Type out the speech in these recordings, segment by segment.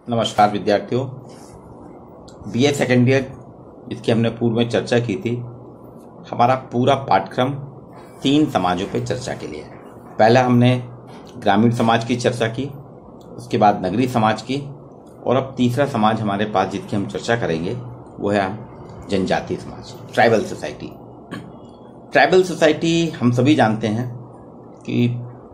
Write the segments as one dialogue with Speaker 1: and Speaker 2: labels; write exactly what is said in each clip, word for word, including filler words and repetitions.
Speaker 1: नमस्कार विद्यार्थियों। BA second year इसकी हमने पूर्व में चर्चा की थी। हमारा पूरा पाठ्यक्रम तीन समाजों पे चर्चा के लिए है। पहला हमने ग्रामीण समाज की चर्चा की, उसके बाद नगरीय समाज की, और अब तीसरा समाज हमारे पास जिसकी हम चर्चा करेंगे वो है जनजातीय समाज, ट्राइबल सोसाइटी। ट्राइबल सोसाइटी हम सभी जानते हैं कि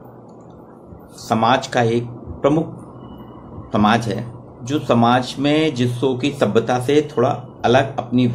Speaker 1: समाज का एक प्रमुख समाज है जो समाज में जिसों की सभ्यता से थोड़ा अलग अपनी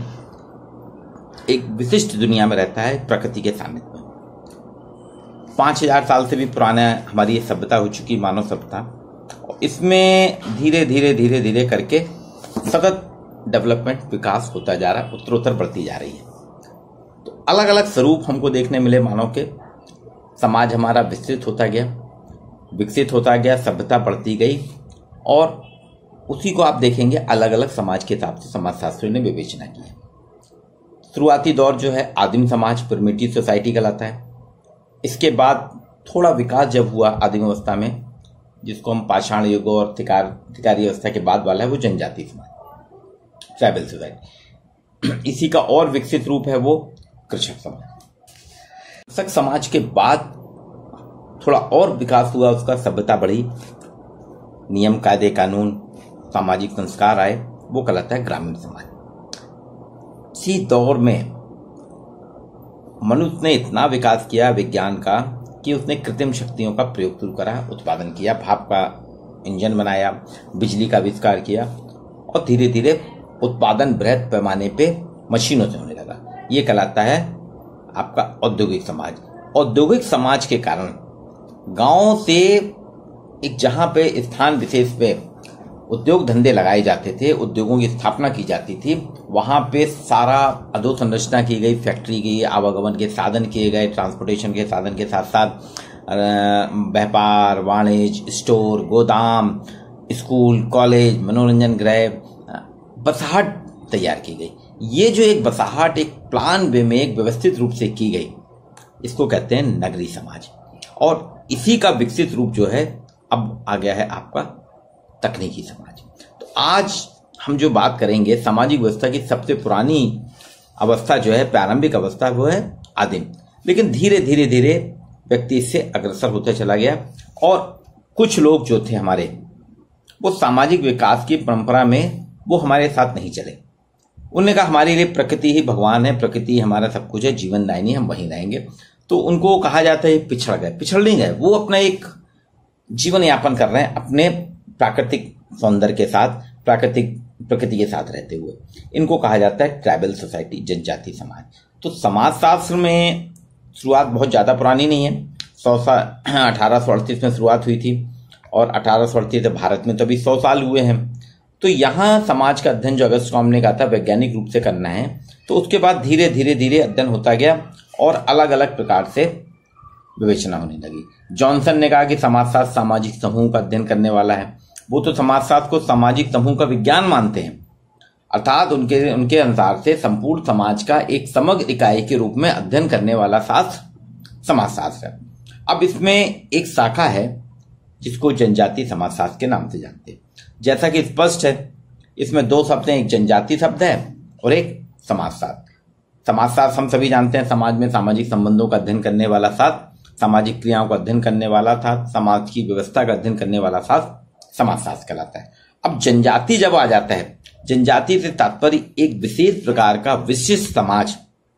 Speaker 1: एक विशिष्ट दुनिया में रहता है, प्रकृति के सानिध्य में। पांच हजार साल से भी पुराना हमारी ये सभ्यता हो चुकी, मानव सभ्यता। इसमें धीरे धीरे धीरे धीरे करके सतत डेवलपमेंट, विकास होता जा रहा है, उत्तरोत्तर बढ़ती जा रही है। तो अलग अलग स्वरूप हमको देखने मिले मानव के। समाज हमारा विस्तृत होता गया, विकसित होता गया, सभ्यता बढ़ती गई, और उसी को आप देखेंगे अलग अलग समाज के हिसाब से समाजशास्त्रियों ने विवेचना की है। शुरुआती दौर जो है आदिम समाज, प्रिमिटिव सोसाइटी कहलाता है। इसके बाद थोड़ा विकास जब हुआ आदिम अवस्था में, जिसको हम पाषाण युग और थिकारी अवस्था के बाद वाला है, वो जनजातीय समाज, ट्राइबल सोसाइटी। इसी का और विकसित रूप है वो कृषक समाज। कृषक समाज के बाद थोड़ा और विकास हुआ, उसका सभ्यता बढ़ी, नियम कायदे कानून सामाजिक संस्कार आए, वो कहलाता है ग्रामीण समाज। इसी दौर में मनुष्य ने इतना विकास किया विज्ञान का कि उसने कृत्रिम शक्तियों का प्रयोग शुरू करा, उत्पादन किया, भाप का इंजन बनाया, बिजली का आविष्कार किया, और धीरे धीरे उत्पादन बृहद पैमाने पे मशीनों से होने लगा। ये कहलाता है आपका औद्योगिक समाज। औद्योगिक समाज के कारण गांव से एक जहां पे स्थान विशेष पे उद्योग धंधे लगाए जाते थे, उद्योगों की स्थापना की जाती थी, वहां पे सारा अधोसंरचना की गई, फैक्ट्री की, आवागमन के साधन किए गए, ट्रांसपोर्टेशन के साधन के साथ साथ व्यापार, वाणिज्य, स्टोर, गोदाम, स्कूल, कॉलेज, मनोरंजन गृह, बसाहट तैयार की गई। ये जो एक बसाहट एक प्लान वे में एक व्यवस्थित रूप से की गई, इसको कहते हैं नगरीय समाज। और इसी का विकसित रूप जो है अब आ गया है आपका तकनीकी समाज। तो आज हम जो बात करेंगे सामाजिक व्यवस्था की सबसे पुरानी अवस्था जो है, प्रारंभिक अवस्था, वो है आदिम। लेकिन धीरे धीरे धीरे व्यक्ति इससे अग्रसर होता चला गया, और कुछ लोग जो थे हमारे, वो सामाजिक विकास की परंपरा में वो हमारे साथ नहीं चले। उन्होंने कहा हमारे लिए प्रकृति ही भगवान है, प्रकृति हमारा सब कुछ है, जीवन दायिनी, हम वहीं रहेंगे। तो उनको कहा जाता है पिछड़ गए। पिछड़ नहीं गए, वो अपना एक जीवन यापन कर रहे हैं अपने प्राकृतिक सौंदर्य के साथ, प्राकृतिक प्रकृति के साथ रहते हुए। इनको कहा जाता है ट्राइबल सोसाइटी, जनजातीय समाज। तो समाजशास्त्र में शुरुआत बहुत ज्यादा पुरानी नहीं है। सौ साल अठारह सौ अड़तीस में शुरुआत हुई थी, और अठारह सौ अड़तीस भारत में तो अभी सौ साल हुए हैं। तो यहाँ समाज का अध्ययन जो अगस्त कॉम ने कहा था वैज्ञानिक रूप से करना है, तो उसके बाद धीरे धीरे धीरे अध्ययन होता गया और अलग अलग प्रकार से विवेचना होने लगी। जॉनसन ने कहा कि समाजशास्त्र सामाजिक समूह का अध्ययन करने वाला है। वो तो समाजशास्त्र को सामाजिक समूह का विज्ञान मानते हैं, अर्थात उनके उनके अनुसार से संपूर्ण समाज का एक समग्र इकाई के रूप में अध्ययन करने वाला शास्त्र समाजशास्त्र है। अब इसमें एक शाखा है जिसको जनजातीय समाजशास्त्र के नाम से जानते हैं। जैसा कि स्पष्ट है, इसमें दो शब्द हैं, एक जनजातीय शब्द है और एक समाजशास्त्र। समाजशास्त्र हम सभी जानते हैं, समाज में सामाजिक संबंधों का अध्ययन करने वाला शास्त्र, सामाजिक क्रियाओं का अध्ययन करने वाला था, समाज की व्यवस्था का अध्ययन करने वाला शास्त्र समाजशास्त्र कहलाता है। अब जनजाति जब आ जाता है, जनजाति से तात्पर्य एक विशेष प्रकार का विशिष्ट समाज,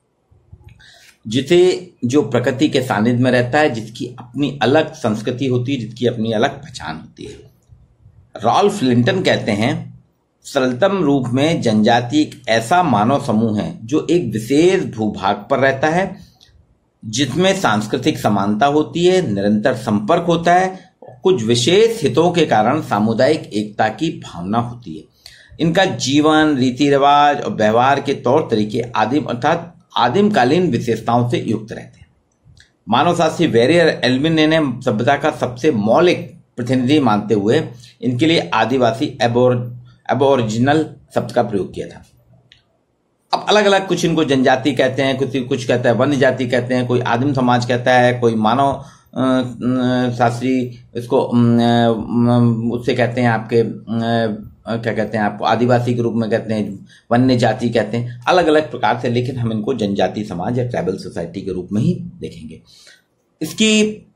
Speaker 1: जिसे जो प्रकृति के सानिध्य में रहता है, जिसकी अपनी अलग संस्कृति होती है, जिसकी अपनी अलग पहचान होती है। रॉल्फ लिंटन कहते हैं सरलतम रूप में जनजाति एक ऐसा मानव समूह है जो एक विशेष भूभाग पर रहता है, जिसमें सांस्कृतिक समानता होती है, निरंतर संपर्क होता है, कुछ विशेष हितों के कारण सामुदायिक एकता की भावना होती है। इनका जीवन, रीति रिवाज और व्यवहार के तौर तरीके आदिम अर्थात आदिमकालीन विशेषताओं से युक्त रहते हैं। मानवशास्त्री वेरियर एल्विन ने सभ्यता का सबसे मौलिक प्रतिनिधि मानते हुए इनके लिए आदिवासी एबोरिजिनल शब्द का प्रयोग किया था। अब अलग अलग कुछ इनको जनजाति कहते हैं, कुछ कुछ कहता है वन्य जाति कहते हैं, कोई आदिम समाज कहता है, कोई मानव शास्त्री इसको उससे कहते हैं आपके क्या कहते हैं आपको आदिवासी के रूप में कहते हैं, वन्य जाति कहते हैं, अलग अलग प्रकार से, लेकिन हम इनको जनजाति समाज या ट्राइबल सोसाइटी के रूप में ही देखेंगे। इसकी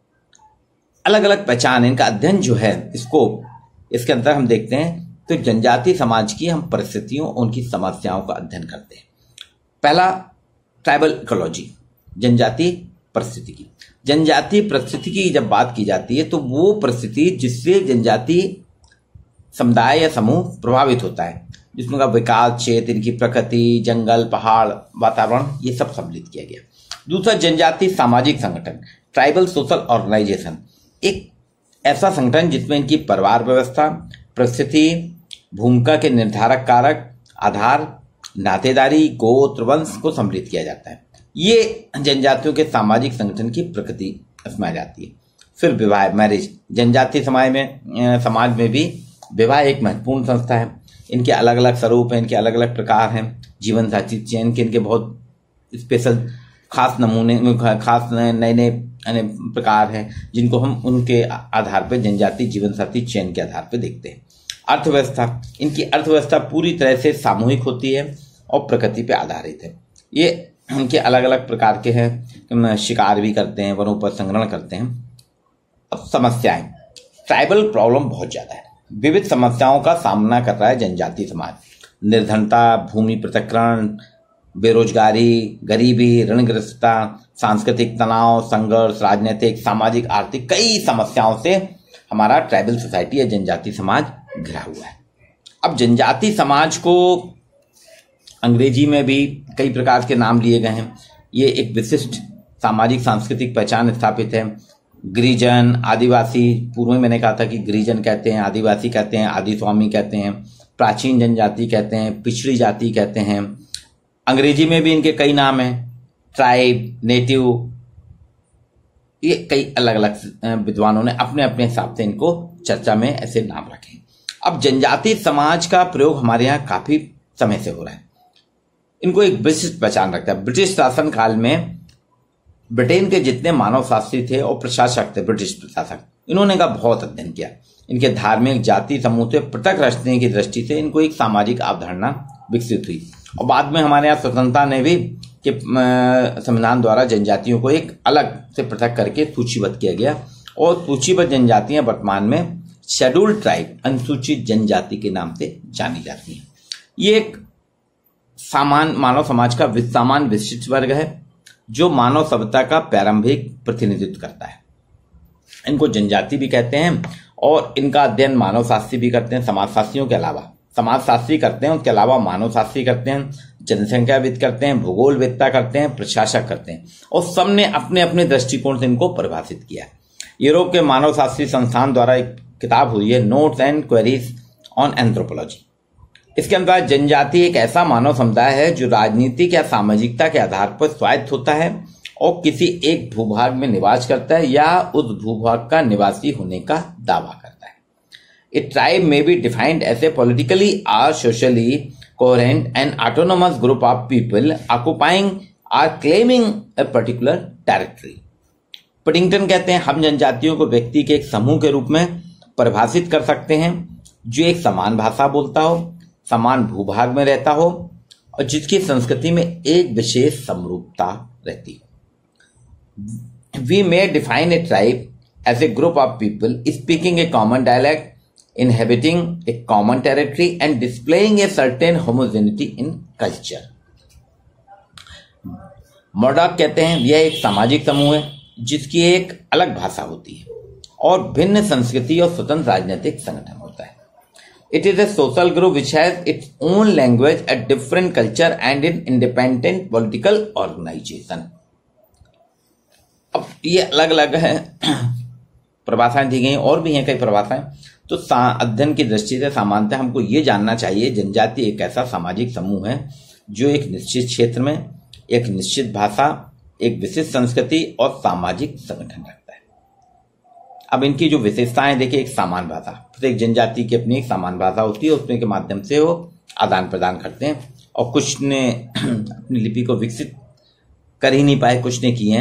Speaker 1: अलग अलग पहचान, इनका अध्ययन जो है, इसको इसके अंदर हम देखते हैं तो जनजाति समाज की हम परिस्थितियों, उनकी समस्याओं का अध्ययन करते हैं। पहला ट्राइबल इकोलॉजी, जनजाति परिस्थिति की। जनजाति परिस्थिति की जब बात की जाती है तो वो परिस्थिति जिससे जनजाति समुदाय या समूह प्रभावित होता है, जिसमें का विकास क्षेत्र, इनकी प्रकृति, जंगल, पहाड़, वातावरण, ये सब सम्मिलित किया गया। दूसरा जनजाति सामाजिक संगठन, ट्राइबल सोशल ऑर्गेनाइजेशन, एक ऐसा संगठन जिसमें इनकी परिवार व्यवस्था, परिस्थिति, भूमिका के निर्धारक कारक, आधार, नातेदारी, गोत्र, वंश को सम्मिलित किया जाता है। ये जनजातियों के सामाजिक संगठन की प्रकृति इसमें आ जाती है। फिर विवाह, मैरिज, जनजाति समाज में समाज में भी विवाह एक महत्वपूर्ण संस्था है। इनके अलग अलग स्वरूप हैं, इनके अलग अलग प्रकार हैं, जीवन साथी चयन के इनके बहुत स्पेशल खास नमूने, खास नए नए प्रकार हैं जिनको हम उनके आधार पर जनजाति जीवन साथी चयन के आधार पर देखते हैं। अर्थव्यवस्था, इनकी अर्थव्यवस्था पूरी तरह से सामूहिक होती है और प्रकृति पर आधारित है। ये इनके अलग अलग प्रकार के हैं, शिकार भी करते हैं, वनों पर संग्रहण करते हैं। अब समस्याएं, ट्राइबल प्रॉब्लम बहुत ज्यादा है, विविध समस्याओं का सामना कर रहा है जनजाति समाज। निर्धनता, भूमि पृथक्करण, बेरोजगारी, गरीबी, ऋणग्रस्तता, सांस्कृतिक तनाव, संघर्ष, राजनीतिक, सामाजिक, आर्थिक, कई समस्याओं से हमारा ट्राइबल सोसाइटी या जनजाति समाज घिरा हुआ है। अब जनजाति समाज को अंग्रेजी में भी कई प्रकार के नाम लिए गए हैं। ये एक विशिष्ट सामाजिक सांस्कृतिक पहचान स्थापित है। गिरिजन, आदिवासी, पूर्व में मैंने कहा था कि गिरिजन कहते हैं, आदिवासी कहते हैं, आदिस्वामी कहते हैं, प्राचीन जनजाति कहते हैं, पिछड़ी जाति कहते हैं। अंग्रेजी में भी इनके कई नाम हैं, ट्राइब, नेटिव, ये कई अलग अलग विद्वानों ने अपने अपने हिसाब से इनको चर्चा में ऐसे नाम रखे। अब जनजाति समाज का प्रयोग हमारे यहाँ काफी समय से हो रहा है। इनको एक विशिष्ट पहचान रखता है। ब्रिटिश शासन काल में ब्रिटेन के जितने मानव शास्त्री थे और प्रशासक थे, ब्रिटिश प्रशासक, इन्होंने का बहुत अध्ययन किया। इनके धार्मिक, जाति समूह से पृथक रखने की दृष्टि से इनको एक सामाजिक अवधारणा विकसित हुई और बाद में हमारे यहाँ स्वतंत्रता ने भी कि संविधान द्वारा जनजातियों को एक अलग से पृथक करके सूचीबद्ध किया गया और सूचीबद्ध जनजातियां वर्तमान में शेड्यूल्ड ट्राइब, अनुसूचित जनजाति के नाम से जानी जाती हैं। ये एक सामान मानव समाज का सामान्य विशिष्ट वर्ग है जो मानव सभ्यता का प्रारंभिक प्रतिनिधित्व करता है। इनको जनजाति भी कहते हैं और इनका अध्ययन मानव शास्त्री भी करते हैं। समाजशास्त्रियों के अलावा समाजशास्त्री करते हैं, उसके अलावा मानव शास्त्री करते हैं, जनसंख्याविद करते हैं, भूगोलवेत्ता करते हैं, प्रशासक करते हैं और सबने अपने अपने दृष्टिकोण से इनको परिभाषित किया। यूरोप के मानव शास्त्री संस्थान द्वारा एक किताब हुई है, notes and queries on anthropology. इसके अंतर्गत जनजाति एक ऐसा मानव समुदाय है जो राजनीतिक या सामाजिकता के आधार पर स्वायत्त होता है और किसी एक भूभाग में निवास करता है या उस भूभाग का निवासी होने का दावा करता है। A tribe may be defined as a politically और socially coherent and autonomous group of people occupying or claiming a particular territory. Piddington कहते हैं, हम जनजातियों को व्यक्ति के एक समूह के रूप में परिभाषित कर सकते हैं जो एक समान भाषा बोलता हो, समान भूभाग में रहता हो और जिसकी संस्कृति में एक विशेष समरूपता रहती हो। We may define a tribe as a group of people speaking a common dialect, inhabiting a common territory and displaying a certain homogeneity in culture. मॉडर्न कहते हैं यह एक सामाजिक समूह है जिसकी एक अलग भाषा होती है और भिन्न संस्कृति और स्वतंत्र राजनीतिक संगठन होता है। It is a social group which has its own language, a different culture and an independent political organization. अब ये अलग अलग है परिभाषाएं दी गई, और भी हैं कई परिभाषाएं। तो अध्ययन की दृष्टि से सामान्यतः हमको ये जानना चाहिए जनजाति एक ऐसा सामाजिक समूह है जो एक निश्चित क्षेत्र में एक निश्चित भाषा, एक विशिष्ट संस्कृति और सामाजिक संगठन रखता है। अब इनकी जो विशेषताएं देखिए, एक समान भाषा, प्रत्येक जनजाति की अपनी एक समान भाषा होती है, उसमें के माध्यम से वो आदान प्रदान करते हैं और कुछ ने अपनी लिपि को विकसित कर ही नहीं पाए, कुछ ने किए हैं।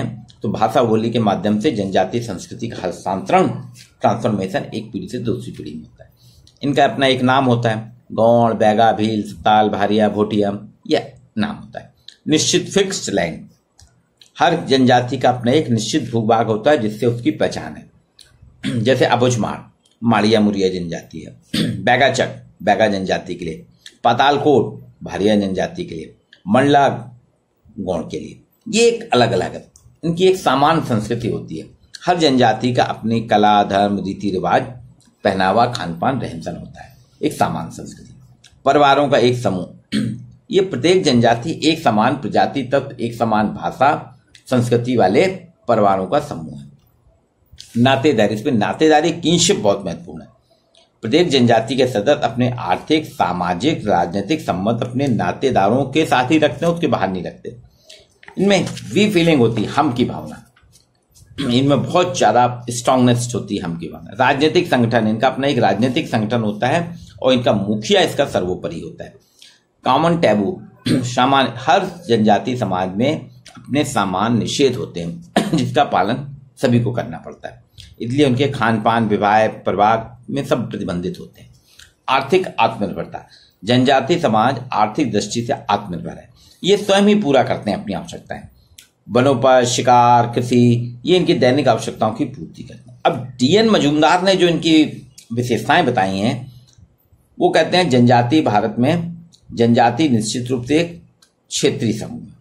Speaker 1: तो भाषा बोली के माध्यम से जनजातीय संस्कृति का हस्तांतरण, ट्रांसफॉर्मेशन एक पीढ़ी से दूसरी पीढ़ी में होता है। इनका अपना एक नाम होता है, गौड़, बैगा, भील, सताल, भारिया, भोटिया, यह नाम होता है। निश्चित फिक्स्ड लैंड, हर जनजाति का अपना एक निश्चित भूभाग होता है जिससे उसकी पहचान है। जैसे अबुझमाड़ माड़िया मुरिया जनजाति है, बैगाचक बैगा जनजाति के लिए, पातालकोट भारिया जनजाति के लिए, मंडला गौड़ के लिए। ये एक अलग अलग है, इनकी एक समान संस्कृति होती है। हर जनजाति का अपनी कला, धर्म, रीति रिवाज, पहनावा, खान पान, रहन सहन होता है, एक समान संस्कृति। परिवारों का एक समूह, ये प्रत्येक जनजाति एक समान प्रजाति तत्व, एक समान भाषा, संस्कृति वाले परिवारों का समूह है। नातेदारी, इसमें नातेदारी किंशिप बहुत महत्वपूर्ण है। प्रत्येक जनजाति के सदस्य अपने आर्थिक, सामाजिक, राजनीतिक संबंध अपने नातेदारों के साथ ही रखते हैं, उसके बाहर नहीं रखते। इनमें वी फीलिंग होती है, हम की भावना, इनमें बहुत ज्यादा स्ट्रांगनेस होती है, हम की भावना। राजनीतिक संगठन, इनका अपना एक राजनीतिक संगठन होता है और इनका मुखिया इसका सर्वोपरि होता है। कॉमन टैबू, सामान्य, हर जनजाति समाज में अपने सामान्य निषेध होते हैं जिसका पालन सभी को करना पड़ता है, इसलिए उनके खान पान, विवाह, परिवार में सब प्रतिबंधित होते हैं। आर्थिक आत्मनिर्भरता, जनजाति समाज आर्थिक दृष्टि से आत्मनिर्भर है, ये स्वयं ही पूरा करते हैं अपनी आवश्यकताएं। वनोपज, शिकार, कृषि, ये इनकी दैनिक आवश्यकताओं की पूर्ति करते हैं। अब डीएन मजूमदार ने जो इनकी विशेषताएं बताई हैं, वो कहते हैं जनजाति भारत में जनजाति निश्चित रूप से एक क्षेत्रीय समूह है,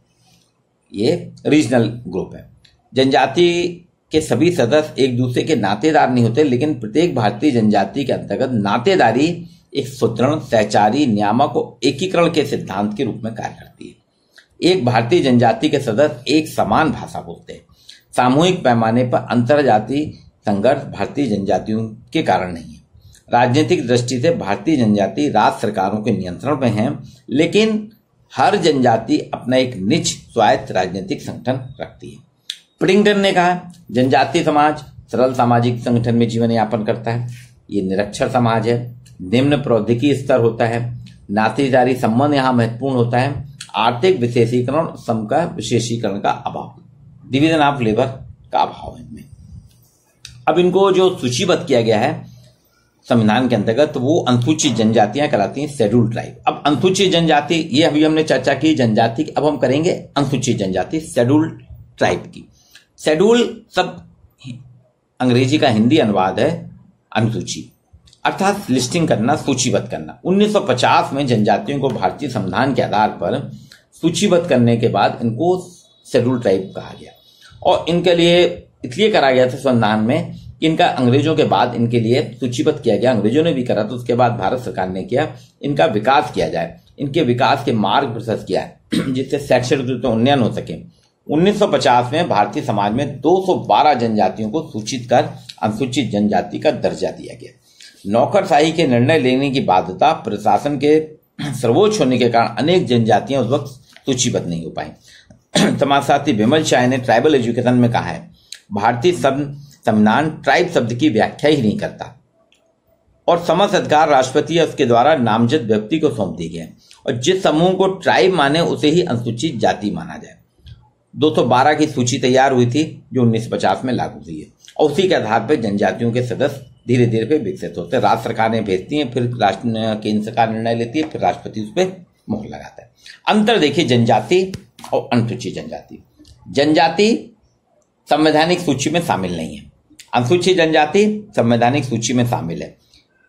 Speaker 1: ये रीजनल ग्रुप है। जनजाति के सभी सदस्य एक दूसरे के नातेदार नहीं होते, लेकिन प्रत्येक भारतीय जनजाति के अंतर्गत नातेदारी एक सुदृढ़, सहचारी, नियामक और एकीकरण के सिद्धांत के रूप में कार्य करती है। एक भारतीय जनजाति के सदस्य एक समान भाषा बोलते हैं। सामूहिक पैमाने पर अंतरजातीय संघर्ष भारतीय जनजातियों के कारण नहीं है। राजनीतिक दृष्टि से भारतीय जनजाति राज्य सरकारों के नियंत्रण में है, लेकिन हर जनजाति अपना एक निज स्वायत्त राजनीतिक संगठन रखती है। प्रिंगटन ने कहा, जनजातीय समाज सरल सामाजिक संगठन में जीवन यापन करता है, ये निरक्षर समाज है, निम्न प्रौद्योगिकी स्तर होता है, नातेदारी संबंध यहाँ महत्वपूर्ण होता है, आर्थिक विशेषीकरण, सम का विशेषीकरण का अभाव, डिवीजन ऑफ लेबर का अभाव है इनमें। अब इनको जो सूचीबद्ध किया गया है संविधान के अंतर्गत, वो अनुसूचित जनजातियां कहलाती हैं, शेड्यूल ट्राइब। अब अनुसूचित जनजाति, ये अभी हमने चर्चा की जनजाति, अब हम करेंगे अनुसूचित जनजाति, शेड्यूल ट्राइब की। शेड्यूल सब अंग्रेजी का हिंदी अनुवाद है अनुसूची, अर्थात लिस्टिंग करना, सूचीबद्ध करना। उन्नीस सौ पचास में जनजातियों को भारतीय संविधान के आधार पर सूचीबद्ध करने के बाद इनको शेड्यूल ट्राइब कहा गया, और इनके लिए इसलिए करा गया था संविधान में कि इनका अंग्रेजों के बाद इनके लिए सूचीबद्ध किया गया। अंग्रेजों ने भी करा, तो उसके बाद भारत सरकार ने किया, इनका विकास किया जाए, इनके विकास के मार्ग प्रशस्त किया है जिससे शैक्षणिक रूप से उन्नयन हो सके। उन्नीस सौ पचास में भारतीय समाज में दो सौ बारह जनजातियों को सूचित कर अनुसूचित जनजाति का दर्जा दिया गया। नौकरशाही के निर्णय लेने की बाध्यता प्रशासन के सर्वोच्च होने के कारण अनेक जनजातियां उस वक्त सूचीबद्ध नहीं हो पाई। समाजशास्त्री विमल चाय ने ट्राइबल एजुकेशन में कहा है, भारतीय संविधान ट्राइब शब्द की व्याख्या ही नहीं करता और समस्त अधिकार राष्ट्रपति या उसके द्वारा नामजद व्यक्ति को सौंप दिए गए, और जिस समूह को ट्राइब माने उसे ही अनुसूचित जाति माना जाए। दो सौ बारह की सूची तैयार हुई थी जो उन्नीस सौ पचास में लागू हुई है, और उसी के आधार पर जनजातियों के सदस्य धीरे धीरे पे विकसित होते हैं। राज्य सरकारें भेजती हैं, फिर राष्ट्र केंद्र सरकार निर्णय लेती है, फिर राष्ट्रपति उस पर मोहर लगाता है। अंतर देखिए जनजाति और अनुसूचित जनजाति। जनजाति संवैधानिक सूची में शामिल नहीं है, अनुसूचित जनजाति संवैधानिक सूची में शामिल है।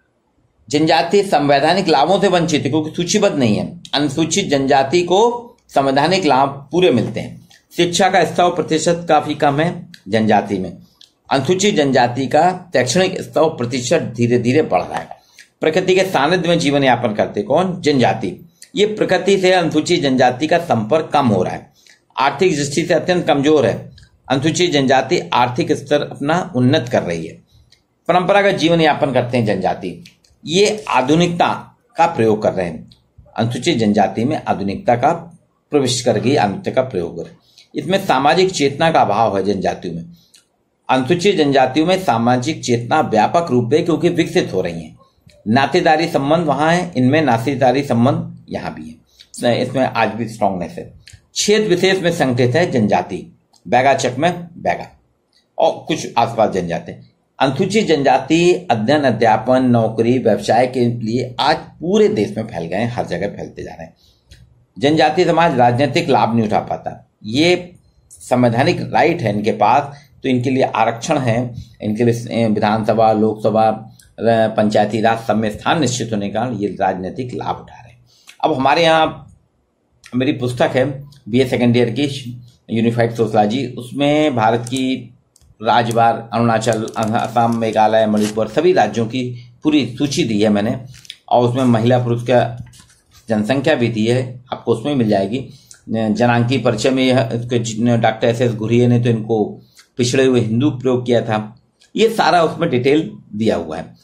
Speaker 1: जनजाति संवैधानिक लाभों से वंचित है क्योंकि सूचीबद्ध नहीं है। अनुसूचित जनजाति को संवैधानिक लाभ पूरे मिलते हैं। शिक्षा का स्तर प्रतिशत काफी कम है जनजाति में। अनुसूचित जनजाति का शैक्षणिक स्तर प्रतिशत धीरे धीरे बढ़ रहा है। प्रकृति के सानिध्य में जीवन यापन करते कौन? जनजाति। ये प्रकृति से अनुसूचित जनजाति का संपर्क कम हो रहा है, आर्थिक दृष्टि से अत्यंत कमजोर है। अनुसूचित जनजाति आर्थिक स्तर अपना उन्नत कर रही है। परंपरागत जीवन यापन करते हैं जनजाति, ये आधुनिकता का प्रयोग कर रहे हैं। अनुसूचित जनजाति में आधुनिकता का प्रवेश कर गई, आधुनिकता का प्रयोग कर, इसमें सामाजिक चेतना का अभाव है। जनजातियों में, अनुसूचित जनजातियों में सामाजिक चेतना व्यापक रूप से क्योंकि विकसित हो रही है। नातेदारी संबंध वहां है, इनमें नातेदारी संबंध यहां भी है, इसमें आज भी स्ट्रांगनेस है। क्षेत्र विशेष में संगठित है जनजाति, बैगाचक में बैगा और कुछ आसपास जनजाति। अनुसूचित जनजाति अध्ययन, अध्यापन, नौकरी, व्यवसाय के लिए आज पूरे देश में फैल गए हैं, हर जगह फैलते जा रहे हैं। जनजातीय समाज राजनीतिक लाभ नहीं उठा पाता, ये संवैधानिक राइट है इनके पास, तो इनके लिए आरक्षण है, इनके लिए विधानसभा, लोकसभा, पंचायती राज सब में स्थान निश्चित होने का ये राजनीतिक लाभ उठा रहे हैं। अब हमारे यहाँ मेरी पुस्तक है बी ए सेकेंड ईयर की यूनिफाइड सोशलॉजी, उसमें भारत की राज्यवार अरुणाचल, असम, मेघालय, मणिपुर सभी राज्यों की पूरी सूची दी है मैंने, और उसमें महिला पुरुष का जनसंख्या भी दी है, आपको उसमें मिल जाएगी। जनांकी परिचय में डॉक्टर एस एस घुरिये ने तो इनको पिछड़े हुए हिंदू प्रयोग किया था, ये सारा उसमें डिटेल दिया हुआ है।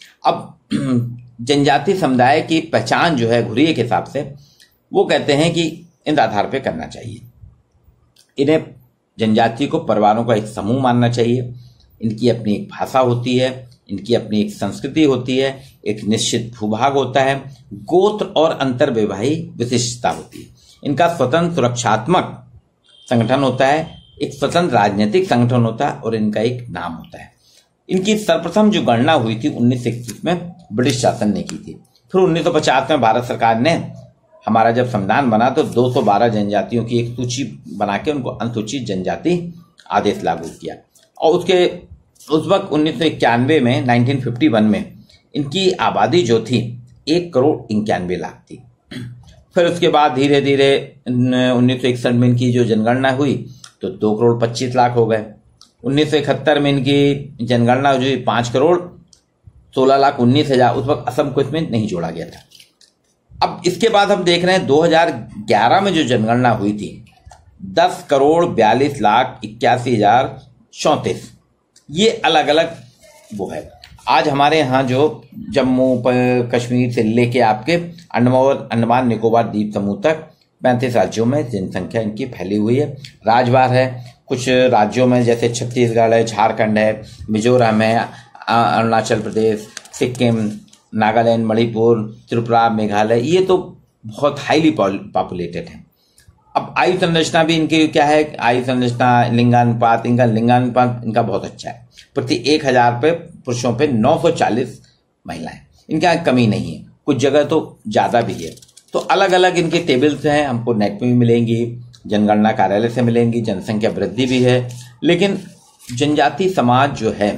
Speaker 1: अब जनजाति समुदाय की पहचान जो है घुरिये के हिसाब से, वो कहते हैं कि इन आधार पे करना चाहिए, इन्हें जनजाति को परिवारों का एक समूह मानना चाहिए, इनकी अपनी एक भाषा होती है, इनकी अपनी एक संस्कृति होती है, एक निश्चित भूभाग होता है, गोत्र और अंतर्विवाही विशिष्टता होती है, इनका स्वतंत्र सुरक्षात्मक संगठन होता है, एक स्वतंत्र राजनीतिक संगठन होता है और इनका एक नाम होता है। इनकी सर्वप्रथम जो गणना हुई थी उन्नीस सौ इकतीस में ब्रिटिश शासन ने की थी। फिर उन्नीस सौ पचास में भारत सरकार ने, हमारा जब संविधान बना तो दो सौ बारह जनजातियों की एक सूची बना के उनको अनुसूचित जनजाति आदेश लागू किया, और उसके उस वक्त उन्नीस सौ इक्यानवे में नाइनटीन फिफ्टी वन में इनकी आबादी जो थी एक करोड़ इक्यानवे लाख थी। फिर उसके बाद धीरे धीरे उन्नीस सौ इकसठ में इनकी जो जनगणना हुई तो दो करोड़ पच्चीस लाख हो गए। उन्नीस सौ इकहत्तर में इनकी जनगणना हुई पांच करोड़ सोलह लाख उन्नीस हजार, उस वक्त असम को इसमें नहीं जोड़ा गया था। अब इसके बाद हम देख रहे हैं दो हज़ार ग्यारह में जो जनगणना हुई थी दस करोड़ बयालीस लाख इक्यासी हजार चौंतीस, ये अलग अलग वो है। आज हमारे यहाँ जो जम्मू कश्मीर से लेके आपके अंडमान अंडमान निकोबार द्वीप समूह तक पैंतीस राज्यों में जनसंख्या इनकी फैली हुई है, राजवार है। कुछ राज्यों में जैसे छत्तीसगढ़ है, झारखंड है, मिजोरम है, अरुणाचल प्रदेश, सिक्किम, नागालैंड, मणिपुर, त्रिपुरा, मेघालय, ये तो बहुत हाईली पॉपुलेटेड है। अब आयु संरचना भी इनकी क्या है, आयु संरचना, लिंगानुपात, इनका लिंगानुपात इनका बहुत अच्छा है, प्रति एक हजार पे पुरुषों पे नौ सौ चालीस महिलाएं, इनका कमी नहीं है, कुछ जगह तो ज्यादा भी है। तो अलग अलग इनके टेबल्स हैं, हमको नेट में भी मिलेंगी, जनगणना कार्यालय से मिलेंगी, जनसंख्या वृद्धि भी है। लेकिन जनजाति समाज जो है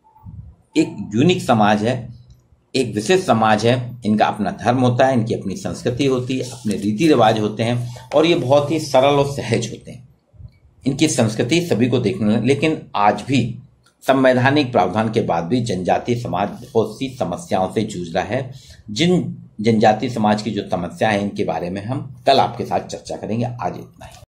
Speaker 1: एक यूनिक समाज है, एक विशेष समाज है, इनका अपना धर्म होता है, इनकी अपनी संस्कृति होती है, अपने रीति रिवाज होते हैं, और ये बहुत ही सरल और सहज होते हैं। इनकी संस्कृति सभी को देखने, लेकिन आज भी संवैधानिक प्रावधान के बाद भी जनजाति समाज बहुत सी समस्याओं से जूझ रहा है। जिन जनजाति समाज की जो समस्या है इनके बारे में हम कल आपके साथ चर्चा करेंगे। आज इतना ही।